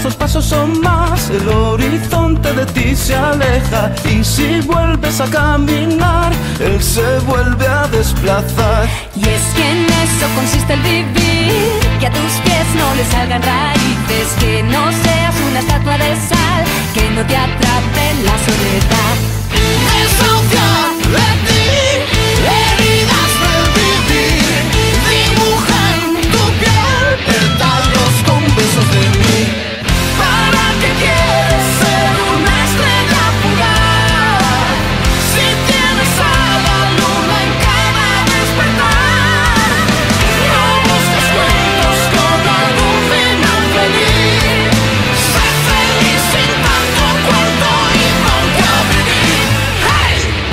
esos pasos son más. El horizonte de ti se aleja y si vuelves a caminar, él se vuelve a desplazar. Y es que en eso consiste el vivir, que a tus pies no le salgan raíces, que no seas una estatua de sal, que no te atrape la soledad. Desahucia de ti, heridas del vivir, dibujan tu piel, pétalos con besos de mí. ¿Para qué quieres ser una estrella fugaz si tienes a la luna en cada despertar? No busques cuentos con algún final feliz, sé feliz sin tanto cuento y ponte a vivir. ¡Hey!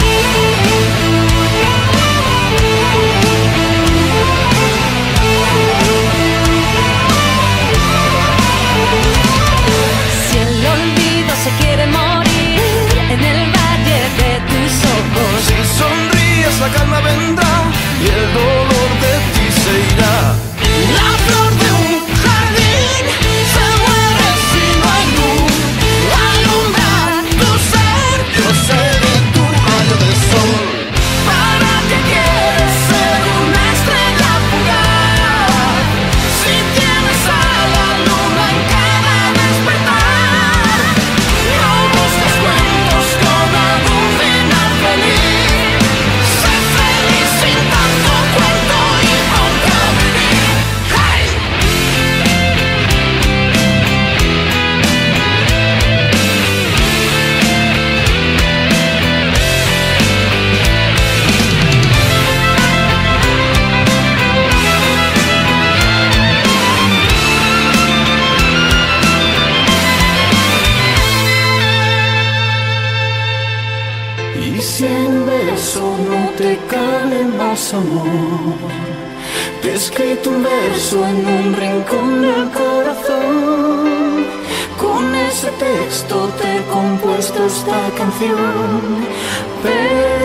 Si el olvido se quiere morir en el valle de tus ojos, Si sonríes la calma vendrá y el dolor de ti se irá. La flor de un jardín se muere si no hay luz. Alumbra tu ser, yo seré tu rayo de sol. ¿Para qué quieres ser una estrella fugaz si tienes a la luna en cada despertar? No busques cuentos con algún final feliz, sé feliz sin tanto cuento y ponte a vivir. ¡Hey! Y si en beso no te cabe más amor, te he escrito un verso en un rincón del corazón. Con ese texto te he compuesto esta canción.